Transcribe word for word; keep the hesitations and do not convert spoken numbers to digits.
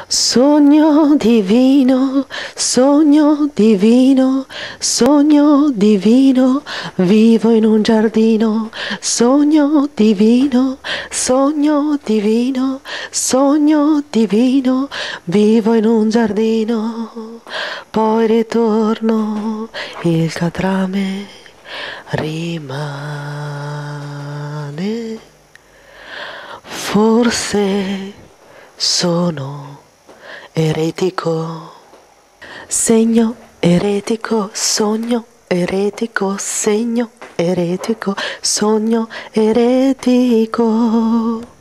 Sogno divino, sogno divino, sogno divino, vivo in un giardino. Sogno divino, sogno divino, sogno divino, vivo in un giardino. Poi ritorno, il catrame rimane. Forse sono eretico, segno eretico, sogno eretico, segno eretico, sogno eretico.